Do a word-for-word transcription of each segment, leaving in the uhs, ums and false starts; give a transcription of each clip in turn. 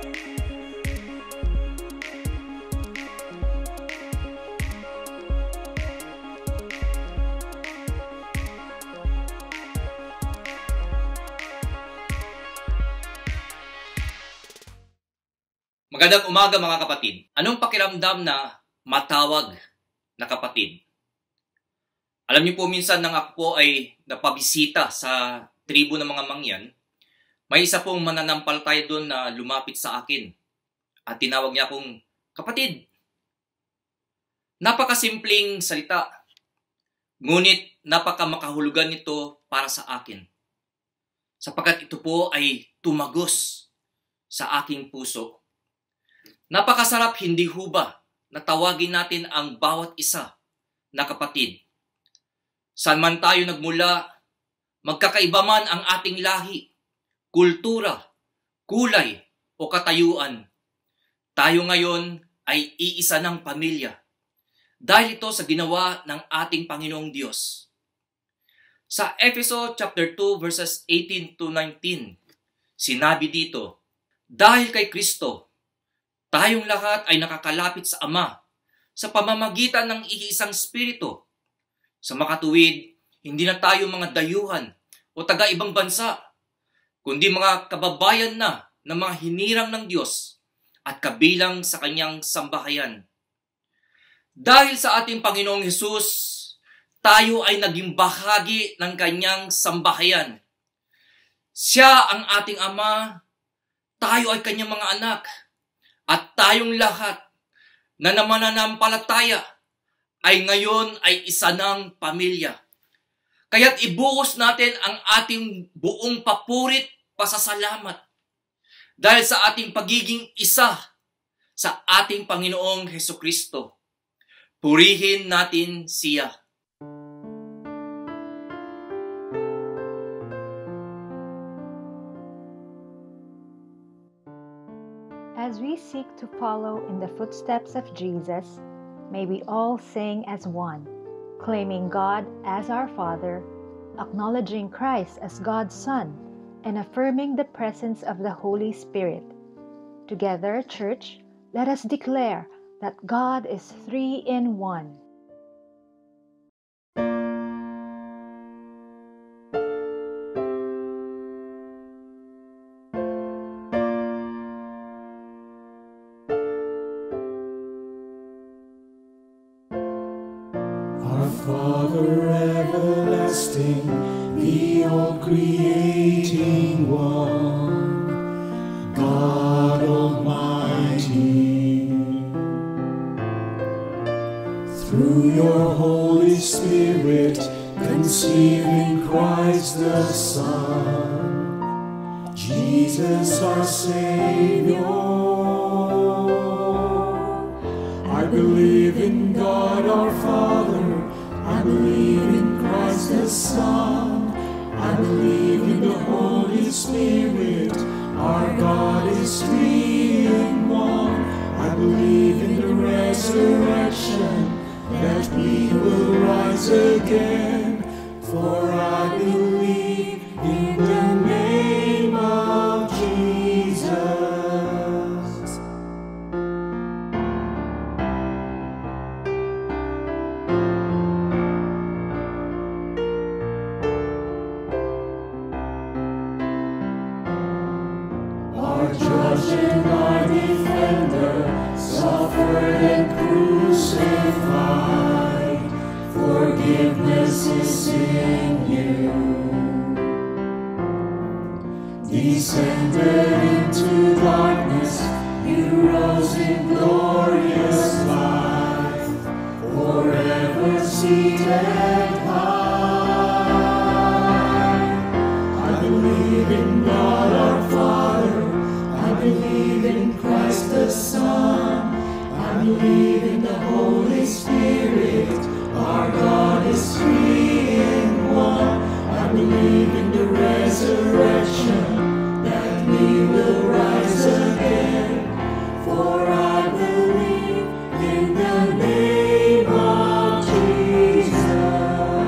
Magandang umaga mga kapatid. Anong pakiramdam na matawag na kapatid? Alam niyo po, minsan nang ako po ay napabisita sa tribo ng mga mangyan, may isa pong mananampalataya doon na lumapit sa akin at tinawag niya akong kapatid. Napakasimpleng salita, ngunit napakamakahulugan nito para sa akin, sapagkat ito po ay tumagos sa aking puso. Napakasarap, hindi ho ba, na tawagin natin ang bawat isa na kapatid. Saan man tayo nagmula, magkakaiba man ang ating lahi, kultura, kulay o katayuan, tayo ngayon ay iisa ng pamilya dahil ito sa ginawa ng ating Panginoong Diyos. Sa Efeso chapter two verses eighteen to nineteen, sinabi dito, dahil kay Kristo, tayong lahat ay nakakalapit sa Ama sa pamamagitan ng iisang Espiritu. Sa makatuwid, hindi na tayo mga dayuhan o taga-ibang bansa, kundi mga kababayan na ng mga hinirang ng Diyos at kabilang sa kanyang sambahayan. Dahil sa ating Panginoong Hesus, tayo ay naging bahagi ng kanyang sambahayan. Siya ang ating Ama, tayo ay kanyang mga anak. At tayong lahat na namananampalataya ay ngayon ay isa ng pamilya. Kaya't ibuhos natin ang ating buong papurit pasasalamat dahil sa ating pagiging isa sa ating Panginoong Hesukristo. Purihin natin siya. As we seek to follow in the footsteps of Jesus, may we all sing as one, claiming God as our Father, acknowledging Christ as God's Son, and affirming the presence of the Holy Spirit. Together, church, let us declare that God is three in one. Our Father everlasting, the all-creating one, God Almighty, through your Holy Spirit, conceiving Christ the Son, Jesus our Savior. I believe in God our Father, I believe in Christ the Son, I believe in the Holy Spirit, our God is three in one. I believe in the resurrection, that we will rise again, for I believe in the name of Jesus. Judge and our defender, suffered and crucified, forgiveness is in you. Descended into darkness, you rose in glorious life, forever seated high. I believe in God our Father, I believe in Christ the Son, I believe in the Holy Spirit, our God is three in one. I believe in the resurrection, that we will rise again, for I believe in the name of Jesus.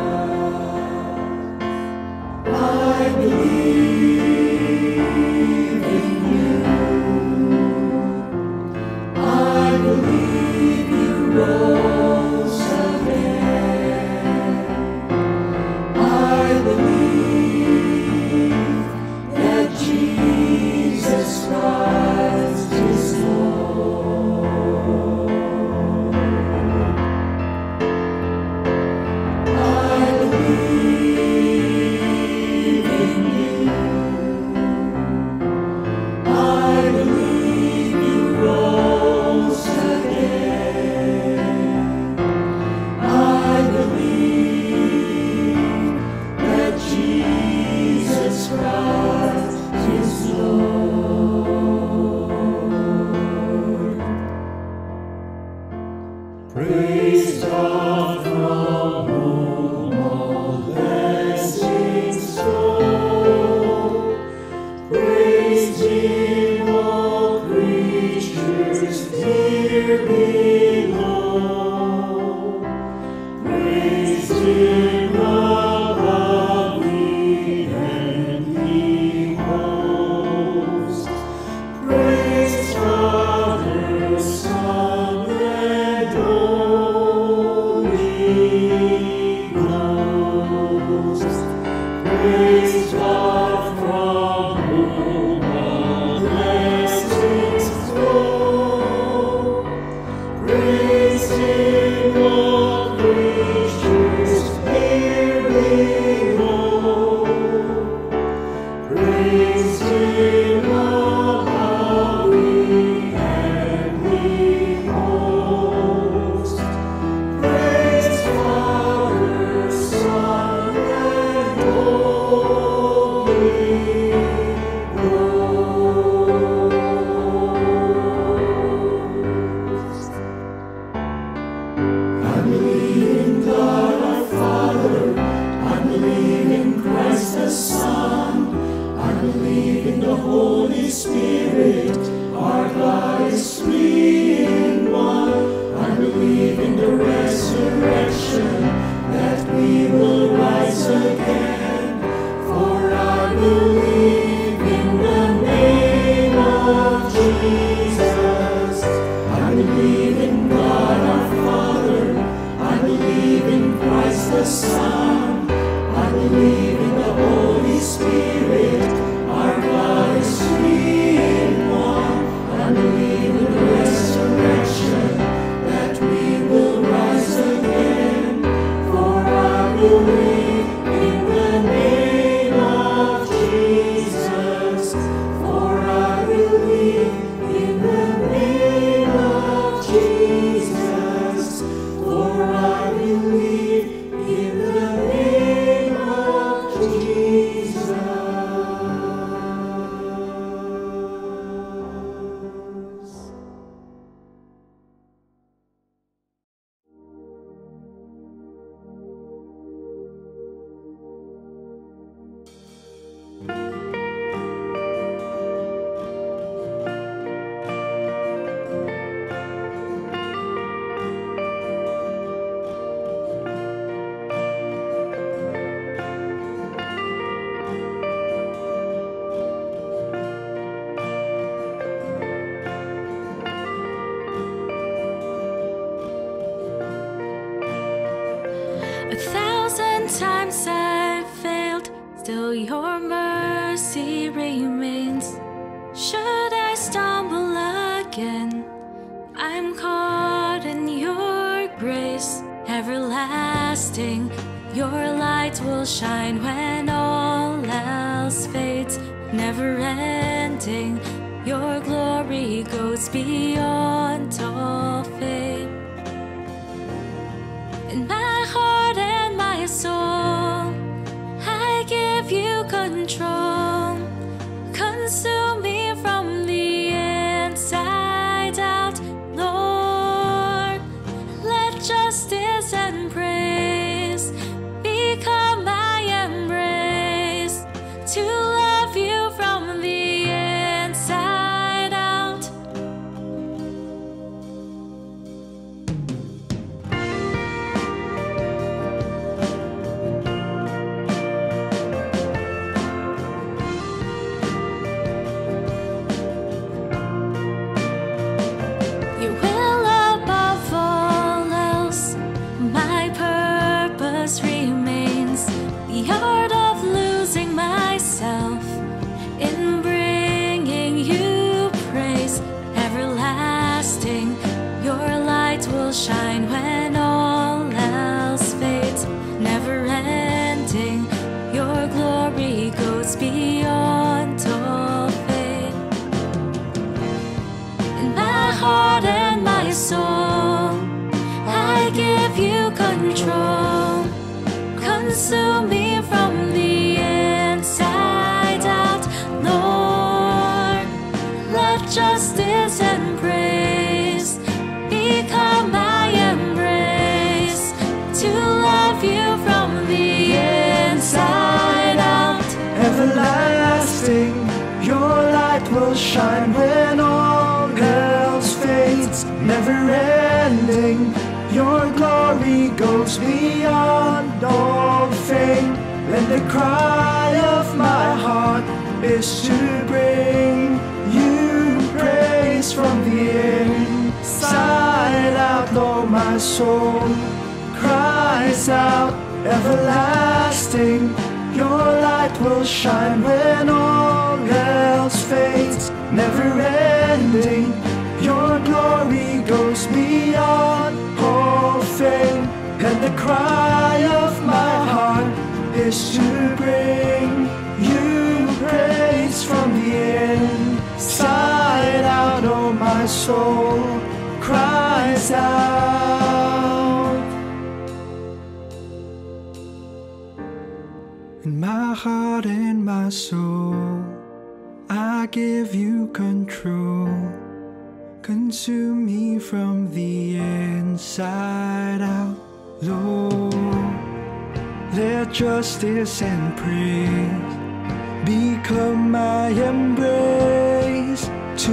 Spirit, our God is three in one. I believe in the resurrection, that we will rise again. For I believe in the name of Jesus. I believe in God our Father. I believe in Christ the Son. I believe in the Holy Spirit. Our God is three in one. I believe in the resurrection, that we will rise again. For I believe in the name of Jesus. For I believe in the name of Jesus. For I believe in the name of Jesus. A thousand times I've failed, still your mercy remains. Should I stumble again, I'm caught in your grace. Everlasting, your light will shine when all else fades. Never ending, your glory goes beyond all fate. In my heart and my soul, I give you control. Consume me from the inside out, Lord. Let justice and praise become my embrace, to love you from the inside out. Your will above all else, my purpose remains. The art of losing myself in bringing you praise. Everlasting, your light will shine when all else fades. Never ending, your glory goes beyond all fate. In my heart and my soul, I give you control. Consume me from the inside out, Lord. Let justice and praise become my embrace, to love you from the inside out. Everlasting, your light will shine when all else fades. Never ending, your glory goes beyond all fame. And the cry of my heart is to bring you praise from the inside out. Lord, my soul cries out. Everlasting, your light will shine when all else fades. Never ending, your glory goes beyond all fame. And the cry of my heart is to bring you praise from the inside out. Oh, my soul cries out. In my heart and my soul, I give you control. Consume me from the inside out, Lord. Let justice and praise become my embrace,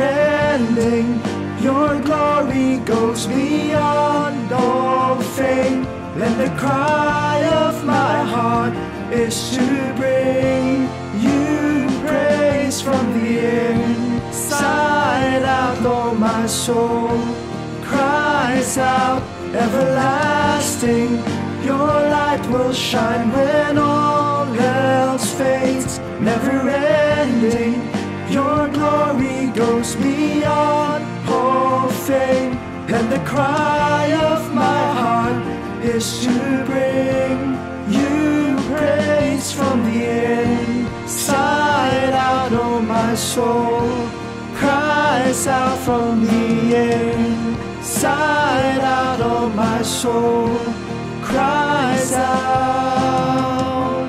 ending. Your glory goes beyond all fame. And the cry of my heart is to bring you praise from the inside out. Oh, my soul cries out, everlasting. Your light will shine when all else fades, never ending. Your glory goes beyond all fame. And the cry of my heart is to bring you praise from the inside out. Oh, my soul cries out from the inside out. Oh, my soul cries out.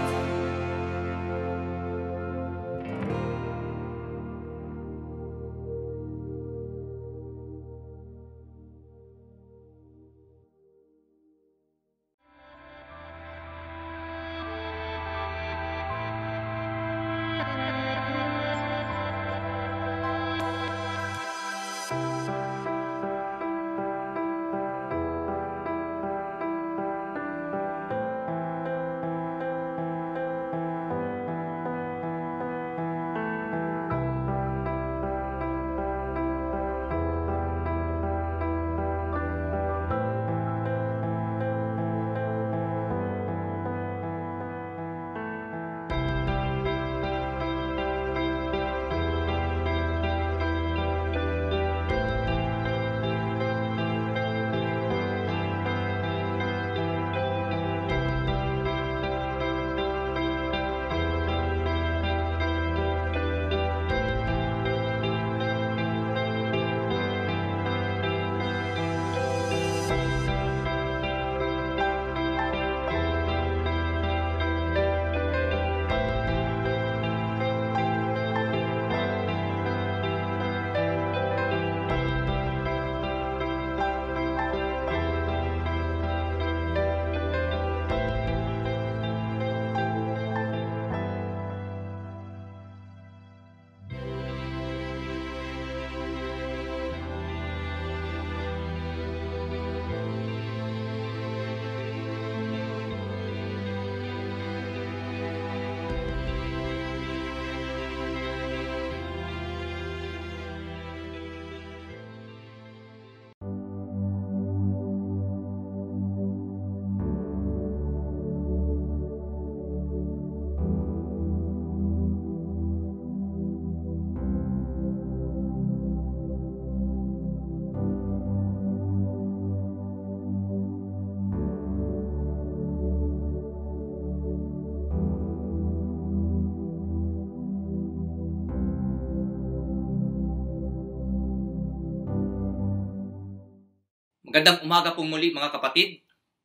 Magandang umaga po muli mga kapatid.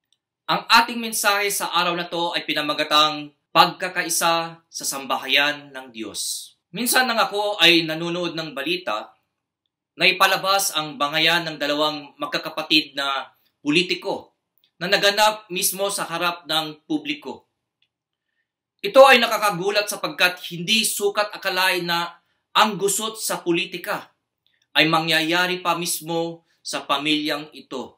Ang ating mensahe sa araw na to ay pinamagatang pagkakaisa sa sambahayan ng Diyos. Minsan nang ako ay nanonood ng balita na ipalabas ang bangayan ng dalawang magkakapatid na politiko na naganap mismo sa harap ng publiko. Ito ay nakakagulat sapagkat hindi sukat akalain na ang gusot sa politika ay mangyayari pa mismo sa pamilyang ito.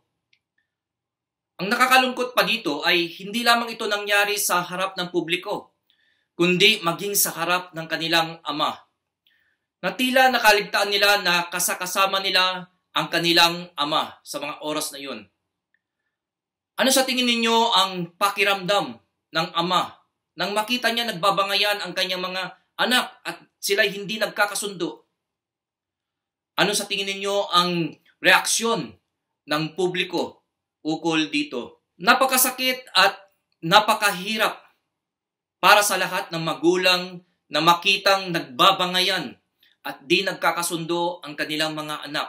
Ang nakakalungkot pa dito ay hindi lamang ito nangyari sa harap ng publiko, kundi maging sa harap ng kanilang ama. Na tila nakaligtaan nila na kasakasama nila ang kanilang ama sa mga oras na yun. Ano sa tingin ninyo ang pakiramdam ng ama nang makita niya nagbabangayan ang kanyang mga anak at sila'y hindi nagkakasundo? Ano sa tingin ninyo ang reaksyon ng publiko ukol dito? Napakasakit at napakahirap para sa lahat ng magulang na makitang nagbabangayan at di nagkakasundo ang kanilang mga anak.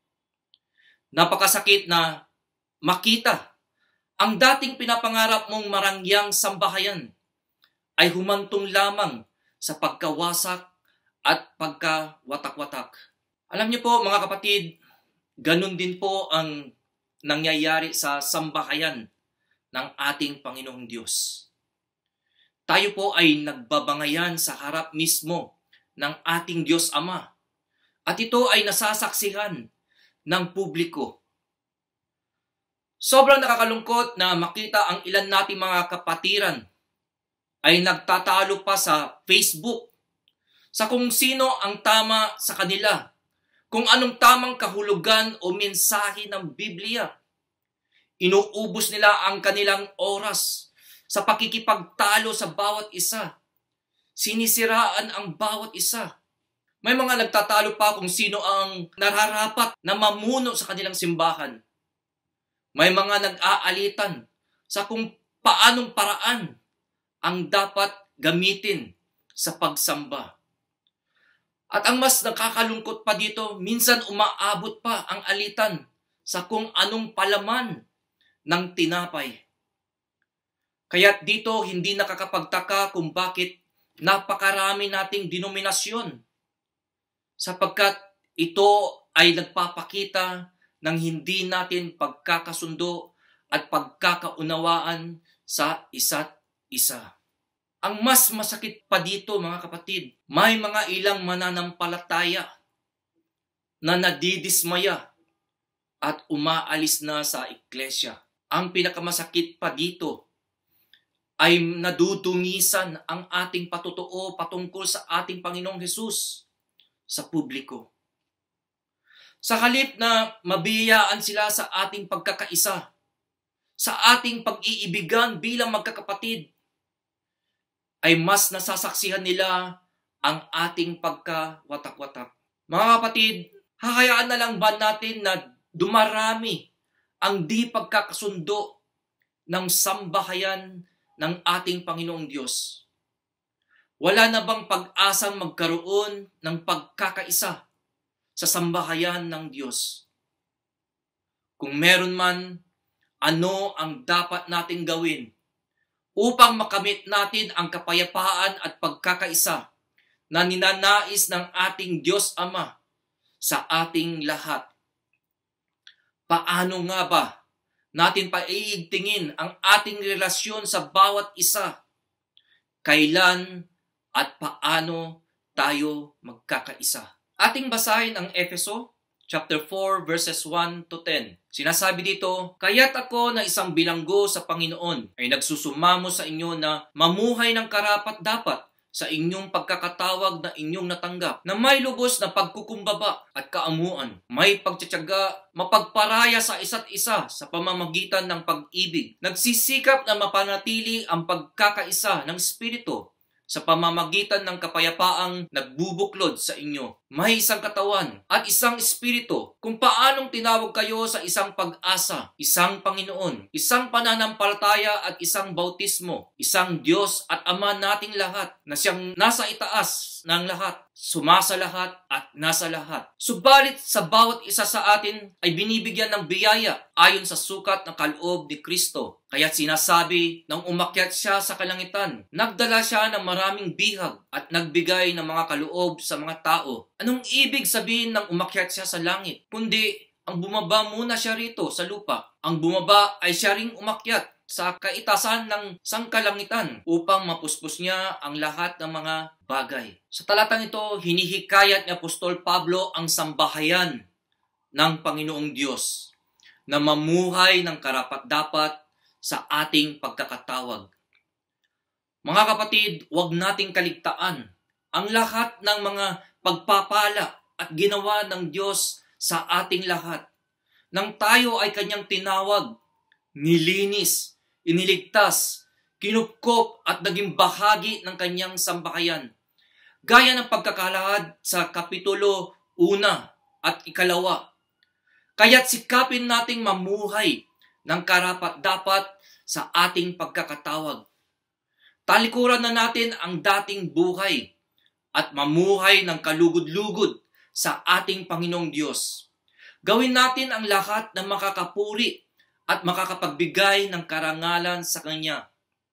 Napakasakit na makita ang dating pinapangarap mong marangyang sambahayan ay humantong lamang sa pagkawasak at pagkawatak-watak. Alam niyo po mga kapatid, ganun din po ang nangyayari sa sambahayan ng ating Panginoong Diyos. Tayo po ay nagbabangayan sa harap mismo ng ating Diyos Ama. At ito ay nasasaksihan ng publiko. Sobrang nakakalungkot na makita ang ilan nating mga kapatiran ay nagtatalo pa sa Facebook sa kung sino ang tama sa kanila, kung anong tamang kahulugan o mensahe ng Biblia. Inuubos nila ang kanilang oras sa pakikipagtalo sa bawat isa. Sinisiraan ang bawat isa. May mga nagtatalo pa kung sino ang nararapat na mamuno sa kanilang simbahan. May mga nag-aalitan sa kung paanong paraan ang dapat gamitin sa pagsamba. At ang mas nakakalungkot pa dito, minsan umaabot pa ang alitan sa kung anong palaman ng tinapay. Kaya't dito hindi nakakapagtaka kung bakit napakarami nating denominasyon, sapagkat ito ay nagpapakita ng hindi natin pagkakasundo at pagkakaunawaan sa isa't isa. Ang mas masakit pa dito, mga kapatid, may mga ilang mananampalataya na nadidismaya at umaalis na sa iglesia. Ang pinakamasakit pa dito ay nadudungisan ang ating patotoo patungkol sa ating Panginoong Hesus sa publiko. Sa halip na mabiyayaan sila sa ating pagkakaisa, sa ating pag-iibigan bilang magkakapatid, ay mas nasasaksihan nila ang ating pagkawatak-watak. Mga kapatid, hahayaan na lang ba natin na dumarami ang di pagkakasundo ng sambahayan ng ating Panginoong Diyos? Wala na bang pag-asang magkaroon ng pagkakaisa sa sambahayan ng Diyos? Kung meron man, ano ang dapat nating gawin upang makamit natin ang kapayapaan at pagkakaisa na ninanais ng ating Diyos Ama sa ating lahat? Paano nga ba natin paiigtingin ang ating relasyon sa bawat isa? Kailan at paano tayo magkakaisa? Ating basahin ang Efeso chapter four verses one to ten. Sinasabi dito, "Kaya't ako na isang bilanggo sa Panginoon ay nagsusumamo sa inyo na mamuhay ng karapat-dapat sa inyong pagkakatawag na inyong natanggap, na may lubos na pagkukumbaba at kaamuan, may pagtsatsaga, mapagparaya sa isa't isa sa pamamagitan ng pag-ibig, nagsisikap na mapanatili ang pagkakaisa ng Espiritu sa pamamagitan ng kapayapaang nagbubuklod sa inyo. May isang katawan at isang espiritu, kung paanong tinawag kayo sa isang pag-asa, isang Panginoon, isang pananampalataya at isang bautismo, isang Diyos at Ama nating lahat, na siyang nasa itaas ng lahat, sumasa lahat at nasa lahat. Subalit sa bawat isa sa atin ay binibigyan ng biyaya ayon sa sukat ng kaloob ni Kristo. Kaya't sinasabi, nang umakyat siya sa kalangitan, nagdala siya ng maraming bihag at nagbigay ng mga kaloob sa mga tao. Anong ibig sabihin ng umakyat siya sa langit? Kundi ang bumaba muna siya rito sa lupa. Ang bumaba ay siya ring umakyat sa kaitasan ng sangkalangitan upang mapuspos niya ang lahat ng mga bagay. Sa talatang ito, hinihikayat ni Apostol Pablo ang sambahayan ng Panginoong Diyos na mamuhay ng karapat-dapat sa ating pagkakatawag. Mga kapatid, huwag nating kaligtaan ang lahat ng mga pagpapala at ginawa ng Diyos sa ating lahat. Nang tayo ay kanyang tinawag, nilinis, iniligtas, kinupkop at naging bahagi ng kanyang sambahayan. Gaya ng pagkakalahad sa kapitulo una at ikalawa. Kaya't sikapin nating mamuhay ng karapat-dapat sa ating pagkakatawag. Talikuran na natin ang dating buhay at mamuhay ng kalugod-lugod sa ating Panginoong Diyos. Gawin natin ang lahat na makakapuri at makakapagbigay ng karangalan sa Kanya.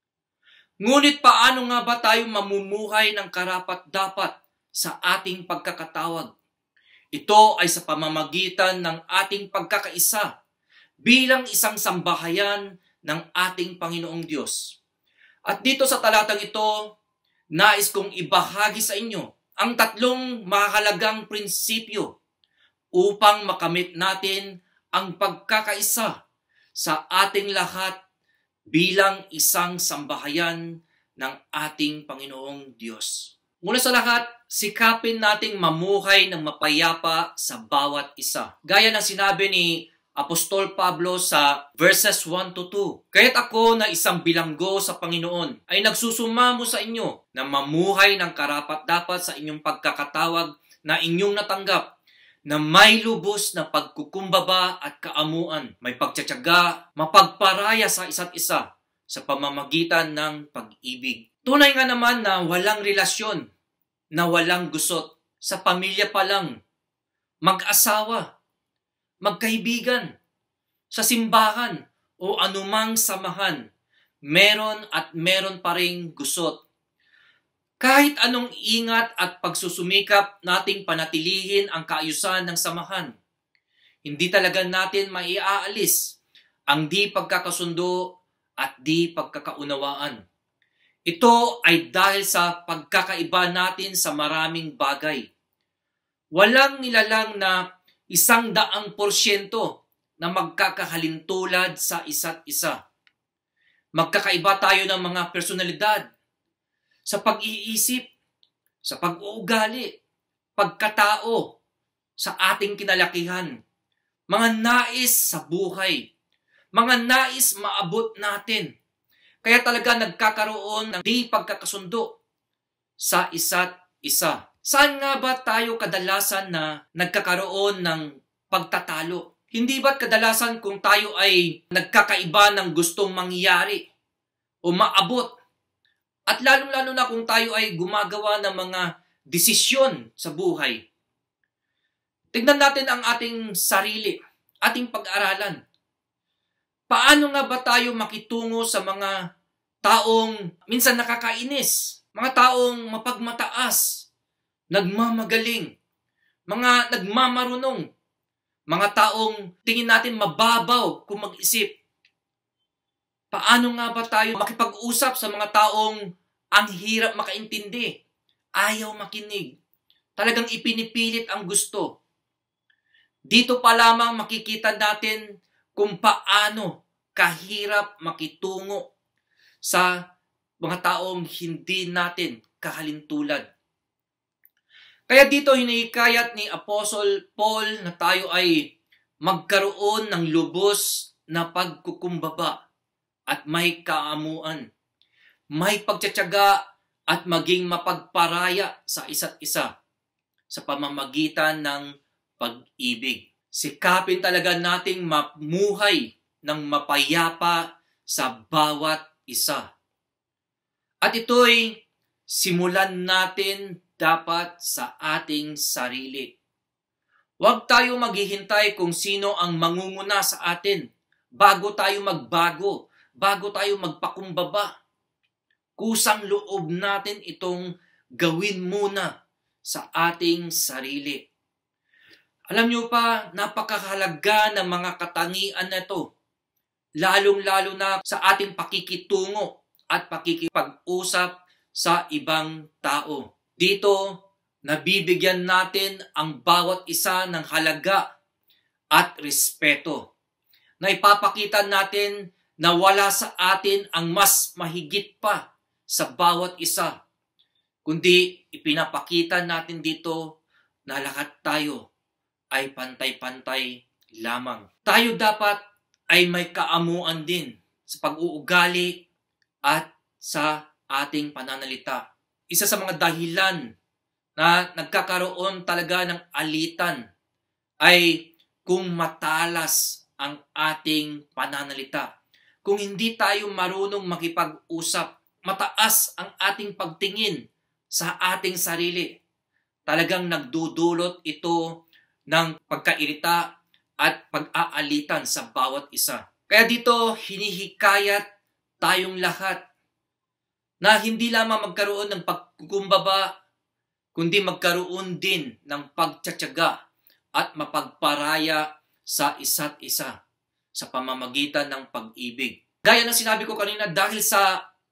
Ngunit paano nga ba tayo mamumuhay ng karapat-dapat sa ating pagkakatawag? Ito ay sa pamamagitan ng ating pagkakaisa bilang isang sambahayan ng ating Panginoong Diyos. At dito sa talatang ito, nais kong ibahagi sa inyo ang tatlong mahalagang prinsipyo upang makamit natin ang pagkakaisa sa ating lahat bilang isang sambahayan ng ating Panginoong Diyos. Mula sa lahat, sikapin nating mamuhay ng mapayapa sa bawat isa. Gaya ng sinabi ni Apostol Pablo sa verses one to two. Kaya't ako na isang bilanggo sa Panginoon ay nagsusumamo sa inyo na mamuhay ng karapat-dapat sa inyong pagkakatawag na inyong natanggap, na may lubos na pagkukumbaba at kaamuan, may pagtsatsaga, mapagparaya sa isa't isa sa pamamagitan ng pag-ibig. Tunay nga naman na walang relasyon, na walang gusot, sa pamilya pa lang, mag-asawa, magkaibigan, sa simbahan o anumang samahan, meron at meron pa ring gusot. Kahit anong ingat at pagsusumikap nating panatilihin ang kaayusan ng samahan, hindi talaga natin maiaalis ang di pagkakasundo at di pagkakaunawaan. Ito ay dahil sa pagkakaiba natin sa maraming bagay. Walang nilalang na isang daang porsyento na magkakahalintulad sa isa't isa. Magkakaiba tayo ng mga personalidad, sa pag-iisip, sa pag-uugali, pagkatao, sa ating kinalakihan, mga nais sa buhay, mga nais maabot natin. Kaya talaga nagkakaroon ng di pagkakasundo sa isa't isa. Saan nga ba tayo kadalasan na nagkakaroon ng pagtatalo? Hindi ba't kadalasan kung tayo ay nagkakaiba ng gustong mangyari o maabot? At lalong-lalo na kung tayo ay gumagawa ng mga desisyon sa buhay. Tignan natin ang ating sarili, ating pag-aralan. Paano nga ba tayo makitungo sa mga taong minsan nakakainis, mga taong mapagmataas, nagmamagaling, mga nagmamarunong, mga taong tingin natin mababaw kung mag-isip? Paano nga ba tayo makipag-usap sa mga taong ang hirap makaintindi, ayaw makinig, talagang ipinipilit ang gusto? Dito pa lamang makikita natin kung paano kahirap makitungo sa mga taong hindi natin kahalintulad. Kaya dito hinihikayat ni Apostle Paul na tayo ay magkaroon ng lubos na pagkukumbaba at may kaamuan, may pagtsatsaga at maging mapagparaya sa isa't isa sa pamamagitan ng pag-ibig. Sikapin talaga nating mamuhay ng mapayapa sa bawat isa. At ito'y simulan natin dapat sa ating sarili. Huwag tayo maghihintay kung sino ang mangunguna sa atin bago tayo magbago, bago tayo magpakumbaba. Kusang loob natin itong gawin muna sa ating sarili. Alam niyo pa, napakahalaga ng mga katangian na ito, lalong-lalo na sa ating pakikitungo at pakikipag-usap sa ibang tao. Dito, nabibigyan natin ang bawat isa ng halaga at respeto. Na ipapakita natin na wala sa atin ang mas mahigit pa sa bawat isa. Kundi ipinapakita natin dito na lahat tayo ay pantay-pantay lamang. Tayo dapat ay may kaamuan din sa pag-uugali at sa ating pananalita. Isa sa mga dahilan na nagkakaroon talaga ng alitan ay kung matalas ang ating pananalita. Kung hindi tayo marunong makipag-usap, mataas ang ating pagtingin sa ating sarili, talagang nagdudulot ito ng pagkairita at pag-aalitan sa bawat isa. Kaya dito, hinihikayat tayong lahat na hindi lamang magkaroon ng pagkukumbaba, kundi magkaroon din ng pagtsatsaga at mapagparaya sa isa't isa sa pamamagitan ng pag-ibig. Gaya ng sinabi ko kanina, dahil sa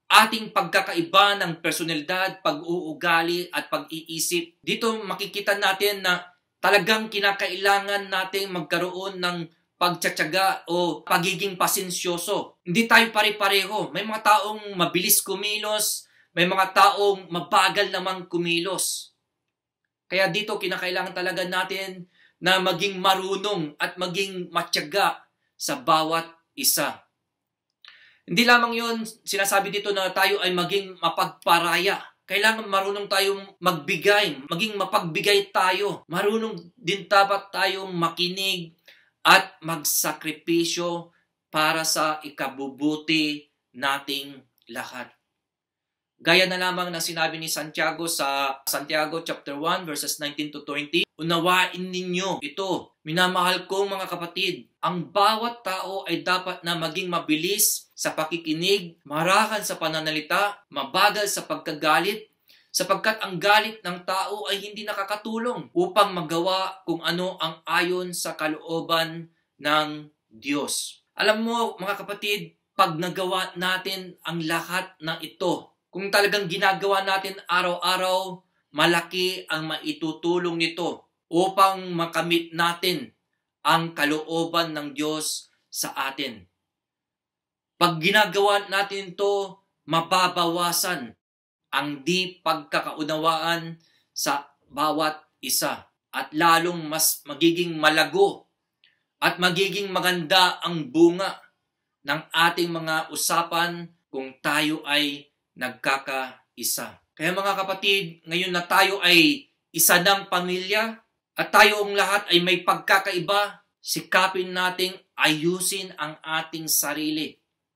ating pagkakaiba ng personalidad, pag-uugali at pag-iisip. Dito makikita natin na talagang kinakailangan nating magkaroon ng pagtsatsaga o pagiging pasensyoso. Hindi tayo pare-pareho. May mga taong mabilis kumilos, may mga taong mabagal namang kumilos. Kaya dito kinakailangan talaga natin na maging marunong at maging matyaga sa bawat isa. Hindi lamang yun, sinasabi dito na tayo ay maging mapagparaya. Kailangan marunong tayong magbigay, maging mapagbigay tayo. Marunong din dapat tayong makinig at magsakripisyo para sa ikabubuti nating lahat. Gaya na lamang ng sinabi ni Santiago sa Santiago chapter one verses nineteen to twenty, unawain ninyo ito, minamahal kong mga kapatid, ang bawat tao ay dapat na maging mabilis sa pakikinig, marakan sa pananalita, mabagal sa pagkagalit, sapagkat ang galit ng tao ay hindi nakakatulong upang magawa kung ano ang ayon sa kalooban ng Diyos. Alam mo mga kapatid, pag nagawa natin ang lahat ng ito, kung talagang ginagawa natin araw-araw, malaki ang maitutulong nito upang makamit natin ang kalooban ng Diyos sa atin. Pag ginagawa natin ito, mababawasan ang di pagkakaunawaan sa bawat isa at lalong mas magiging malago at magiging maganda ang bunga ng ating mga usapan kung tayo ay nagkakaisa. Kaya mga kapatid, ngayon na tayo ay isa ng pamilya at tayong lahat ay may pagkakaiba, sikapin nating ayusin ang ating sarili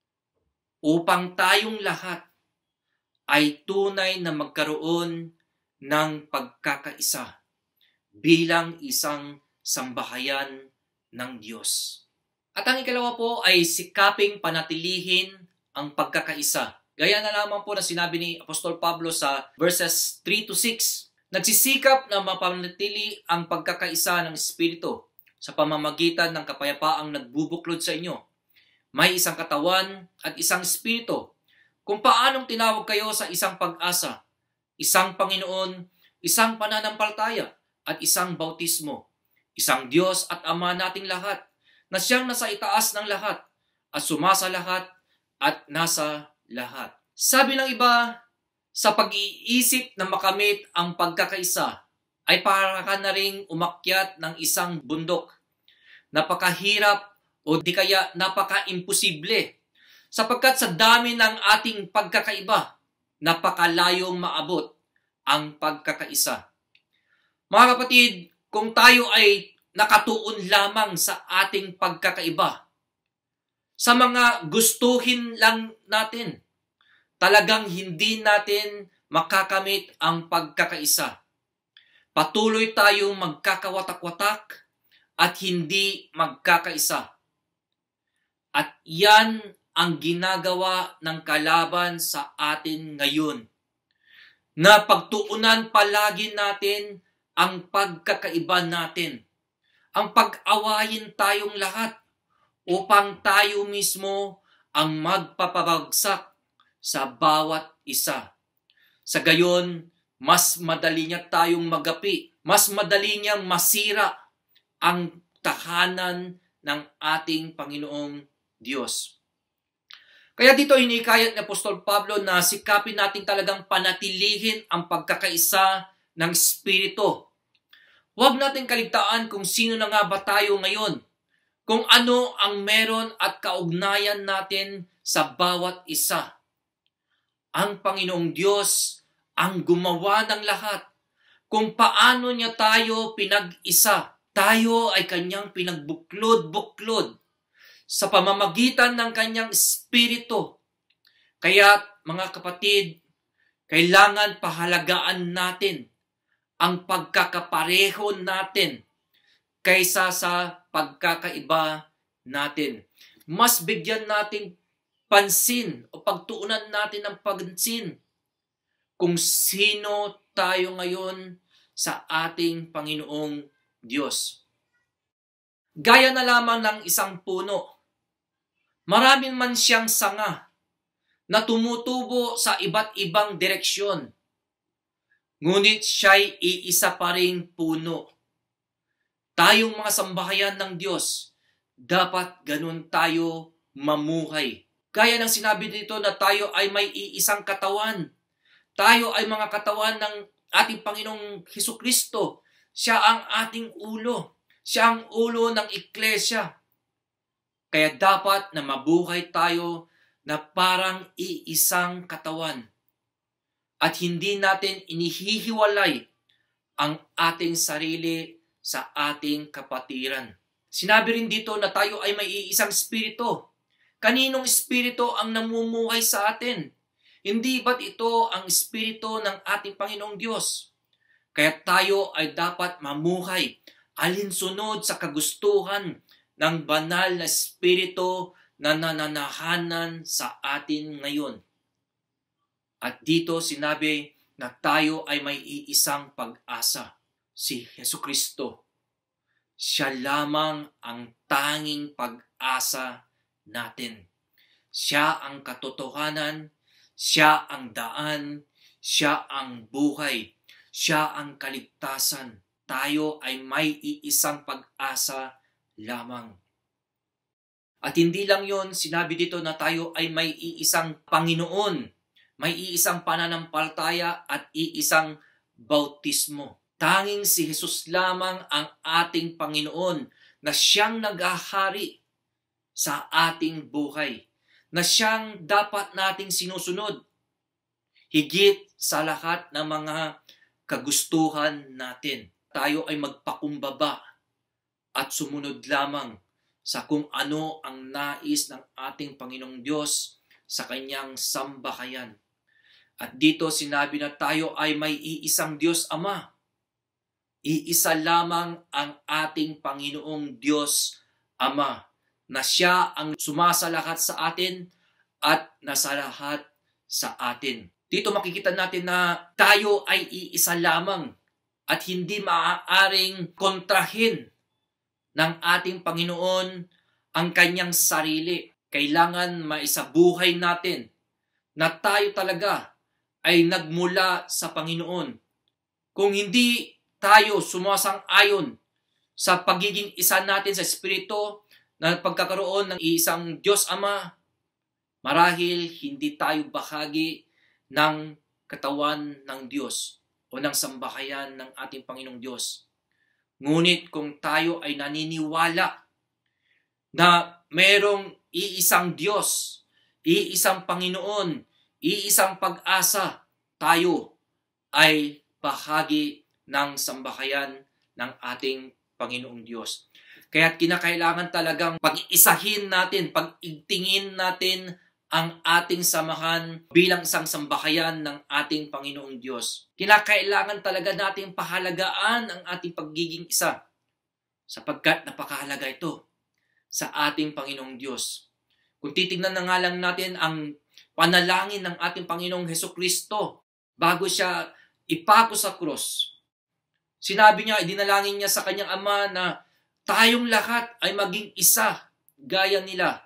upang tayong lahat ay tunay na magkaroon ng pagkakaisa bilang isang sambahayan ng Diyos. At ang ikalawa po ay sikaping panatilihin ang pagkakaisa. Gaya na lamang po na sinabi ni Apostol Pablo sa verses three to six, nagsisikap na mapanatili ang pagkakaisa ng Espiritu sa pamamagitan ng kapayapaang nagbubuklod sa inyo. May isang katawan at isang Espiritu. Kung paanong tinawag kayo sa isang pag-asa, isang Panginoon, isang pananampalataya at isang bautismo, isang Diyos at Ama nating lahat, na siyang nasa itaas ng lahat at sumasa lahat at nasa lahat. Sabi ng iba, sa pag-iisip na makamit ang pagkakaisa ay para ka na ring umakyat ng isang bundok. Napakahirap o di kaya napaka-imposible sapagkat sa dami ng ating pagkakaiba, napakalayong maabot ang pagkakaisa. Mga kapatid, kung tayo ay nakatuon lamang sa ating pagkakaiba, sa mga gustuhin lang natin, talagang hindi natin makakamit ang pagkakaisa. Patuloy tayong magkakawatak-watak at hindi magkakaisa. At yan ang ginagawa ng kalaban sa atin ngayon. Na pagtuunan palagi natin ang pagkakaiba natin. Ang pag-awayin tayong lahat upang tayo mismo ang magpapabagsak sa bawat isa. Sa gayon, mas madali niya tayong magapi, mas madali niyang masira ang tahanan ng ating Panginoong Diyos. Kaya dito hinikayat ni Apostol Pablo na sikapin natin talagang panatilihin ang pagkakaisa ng Espiritu. Huwag natin kaligtaan kung sino na nga ba tayo ngayon, kung ano ang meron at kaugnayan natin sa bawat isa. Ang Panginoong Diyos ang gumawa ng lahat. Kung paano niya tayo pinag-isa, tayo ay kanyang pinagbuklod-buklod sa pamamagitan ng kanyang Espiritu. Kaya mga kapatid, kailangan pahalagaan natin ang pagkakapareho natin kaysa sa pagkakaiba natin. Mas bigyan natin pansin o pagtuunan natin ng pansin kung sino tayo ngayon sa ating Panginoong Diyos. Gaya na lamang ng isang puno, maraming man siyang sanga, na tumutubo sa iba't ibang direksyon. Ngunit siya'y iisa pa ring puno. Tayong mga sambahayan ng Diyos, dapat ganun tayo mamuhay. Gaya ng sinabi dito na tayo ay may iisang katawan. Tayo ay mga katawan ng ating Panginoong Hesukristo. Siya ang ating ulo. Siya ang ulo ng Iglesia. Kaya dapat na mabuhay tayo na parang iisang katawan. At hindi natin inihihiwalay ang ating sarili sa ating kapatiran. Sinabi rin dito na tayo ay may iisang espiritu. Kaninong espiritu ang namumuhay sa atin? Hindi ba't ito ang espiritu ng ating Panginoong Diyos? Kaya tayo ay dapat mamuhay alinsunod sa kagustuhan ng banal na espiritu na nananahanan sa atin ngayon. At dito sinabi na tayo ay may iisang pag-asa, si Hesukristo. Siya lamang ang tanging pag-asa natin. Siya ang katotohanan, siya ang daan, siya ang buhay, siya ang kaligtasan. Tayo ay may iisang pag-asa lamang. At hindi lang yon, sinabi dito na tayo ay may iisang Panginoon, may iisang pananampalataya at iisang bautismo. Tanging si Jesus lamang ang ating Panginoon na siyang naghahari sa ating buhay, na siyang dapat nating sinusunod higit sa lahat ng mga kagustuhan natin. Tayo ay magpakumbaba at sumunod lamang sa kung ano ang nais ng ating Panginoong Diyos sa kanyang sambahayan. At dito sinabi na tayo ay may iisang Diyos Ama. Iisa lamang ang ating Panginoong Diyos Ama, na siya ang sumasalahat sa atin at nasalahat sa atin. Dito makikita natin na tayo ay iisa lamang at hindi maaaring kontrahin ng ating Panginoon ang kanyang sarili. Kailangan maisabuhay natin na tayo talaga ay nagmula sa Panginoon. Kung hindi tayo sumasang-ayon sa pagiging isa natin sa Espiritu na pagkakaroon ng isang Diyos Ama, marahil hindi tayo bahagi ng katawan ng Diyos o ng sambahayan ng ating Panginoong Diyos. Ngunit kung tayo ay naniniwala na mayroong iisang Diyos, iisang Panginoon, iisang pag-asa, tayo ay bahagi ng sambahayan ng ating Panginoong Diyos. Kaya kinakailangan talagang pag-iisahin natin, pag-igtingin natin ang ating samahan bilang isang sambahayan ng ating Panginoong Diyos. Kinakailangan talaga nating pahalagaan ang ating pagiging isa, sapagkat napakahalaga ito sa ating Panginoong Diyos. Kung titignan na nga lang natin ang panalangin ng ating Panginoong Hesukristo bago siya ipako sa krus, sinabi niya, idinalangin niya sa kanyang Ama na tayong lahat ay maging isa gaya nila.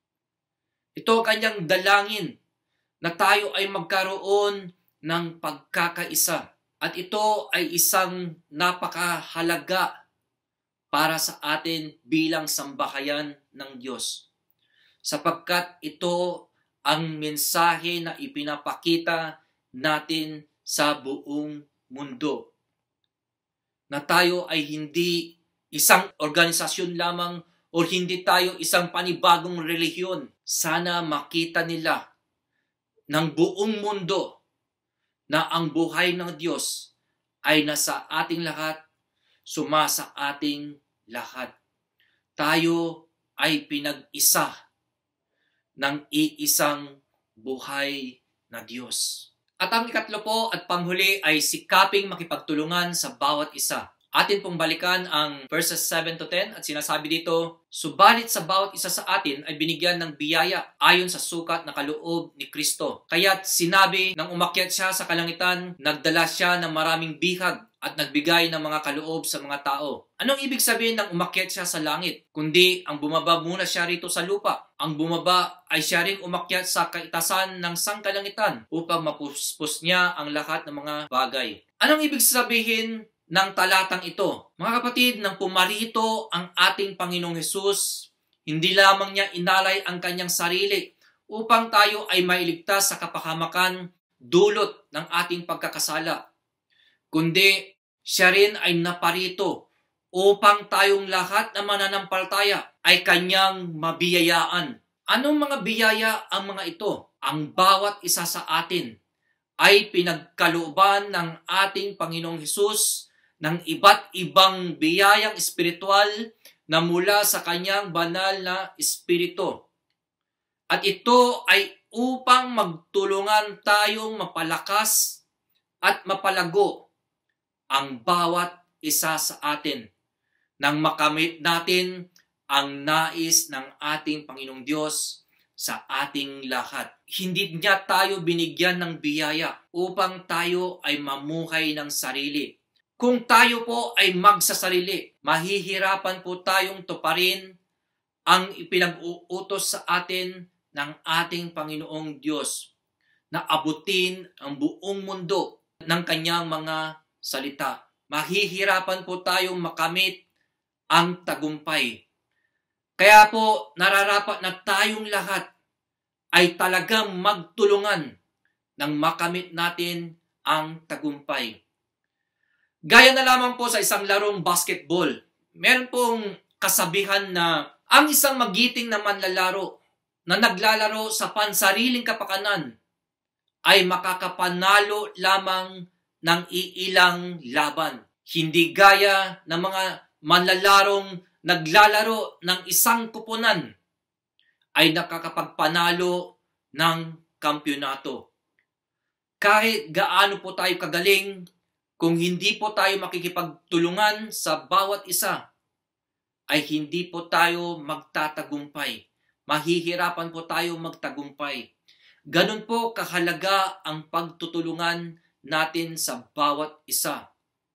Ito kanyang dalangin na tayo ay magkaroon ng pagkakaisa. At ito ay isang napakahalaga para sa atin bilang sambahayan ng Diyos. Sapagkat ito ang mensahe na ipinapakita natin sa buong mundo. Na tayo ay hindi isang organisasyon lamang o hindi tayo isang panibagong relihiyon. Sana makita nila ng buong mundo na ang buhay ng Diyos ay nasa ating lahat, sumasa ating lahat. Tayo ay pinag-isa ng iisang buhay na Diyos. At ang ikatlo po at panghuli ay sikaping makipagtulungan sa bawat isa. Atin pong balikan ang verses seven to ten at sinasabi dito, subalit sa bawat isa sa atin ay binigyan ng biyaya ayon sa sukat na kaloob ni Kristo. Kaya't sinabi nang umakyat siya sa kalangitan, nagdala siya ng maraming bihag at nagbigay ng mga kaloob sa mga tao. Anong ibig sabihin ng umakyat siya sa langit? Kundi ang bumaba muna siya rito sa lupa. Ang bumaba ay siya ring umakyat sa kaitasan ng sangkalangitan upang mapuspos niya ang lahat ng mga bagay. Anong ibig sabihin ng talatang ito? Mga kapatid, nang pumarito ang ating Panginoong Hesus, hindi lamang niya inalay ang kanyang sarili upang tayo ay mailigtas sa kapahamakan dulot ng ating pagkakasala, kundi siya rin ay naparito upang tayong lahat na mananampalataya ay kanyang mabiyayaan. Anong mga biyaya ang mga ito? Ang bawat isa sa atin ay pinagkalooban ng ating Panginoong Hesus ng iba't ibang biyayang espiritual na mula sa kanyang banal na espiritu. At ito ay upang magtulungan tayong mapalakas at mapalago ang bawat isa sa atin nang makamit natin ang nais ng ating Panginoong Diyos sa ating lahat. Hindi niya tayo binigyan ng biyaya upang tayo ay mamuhay ng sarili. Kung tayo po ay magsasarili, mahihirapan po tayong tuparin ang ipinag-uutos sa atin ng ating Panginoong Diyos na abutin ang buong mundo ng kanyang mga salita. Mahihirapan po tayong makamit ang tagumpay. Kaya po nararapat na tayong lahat ay talagang magtulungan nang makamit natin ang tagumpay. Gaya na lamang po sa isang larong basketball. Meron pong kasabihan na ang isang magiting na manlalaro na naglalaro sa pansariling kapakanan ay makakapanalo lamang ng iilang laban. Hindi gaya ng mga manlalarong naglalaro ng isang kupunan ay nakakapagpanalo ng kampyonato. Kahit gaano po tayo kagaling, kung hindi po tayo makikipagtulungan sa bawat isa, ay hindi po tayo magtatagumpay. Mahihirapan po tayo magtagumpay. Ganun po kahalaga ang pagtutulungan natin sa bawat isa.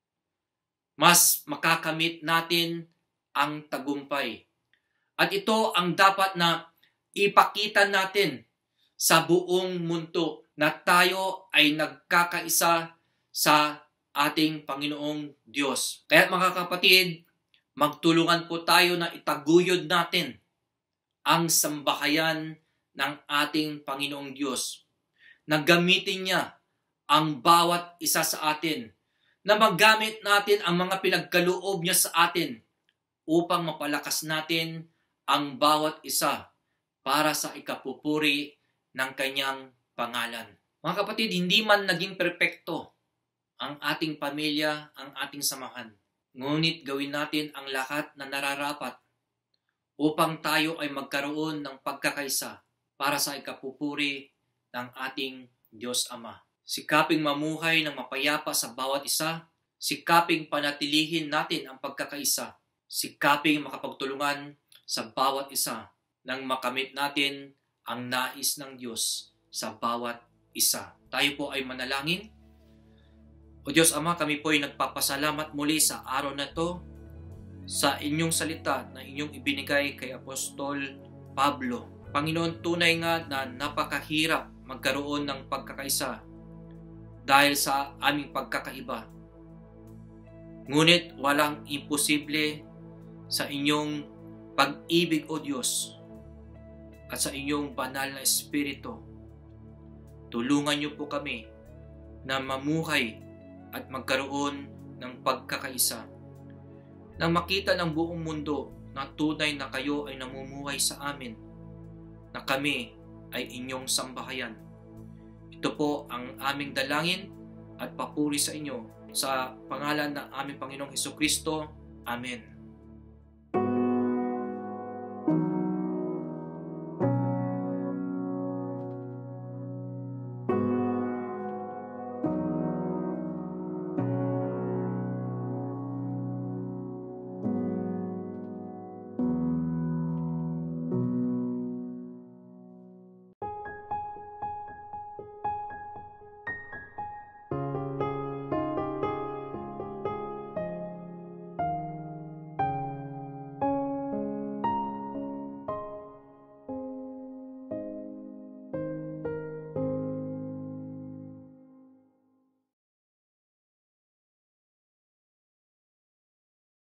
Mas makakamit natin ang tagumpay. At ito ang dapat na ipakita natin sa buong mundo na tayo ay nagkakaisa sa ating Panginoong Diyos. Kaya mga kapatid, magtulungan po tayo na itaguyod natin ang sambahayan ng ating Panginoong Diyos. Na gamitin niya ang bawat isa sa atin. Na magamit natin ang mga pinagkaloob niya sa atin upang mapalakas natin ang bawat isa para sa ikapupuri ng kanyang pangalan. Mga kapatid, hindi man naging perpekto ang ating pamilya, ang ating samahan. Ngunit gawin natin ang lahat na nararapat upang tayo ay magkaroon ng pagkakaisa para sa ikapupuri ng ating Diyos Ama. Sikaping mamuhay ng mapayapa sa bawat isa, sikaping panatilihin natin ang pagkakaisa, sikaping makapagtulungan sa bawat isa nang makamit natin ang nais ng Diyos sa bawat isa. Tayo po ay manalangin. O Diyos Ama, kami po ay nagpapasalamat muli sa araw na ito sa inyong salita na inyong ibinigay kay Apostol Pablo. Panginoon, tunay nga na napakahirap magkaroon ng pagkakaisa dahil sa aming pagkakaiba. Ngunit walang imposible sa inyong pag-ibig, O Diyos, at sa inyong banal na Espiritu. Tulungan niyo po kami na mamuhay at magkaroon ng pagkakaisa. Nang makita ng buong mundo na tunay na kayo ay namumuhay sa amin, na kami ay inyong sambahayan. Ito po ang aming dalangin at papuri sa inyo sa pangalan ng aming Panginoong Hesukristo. Amen.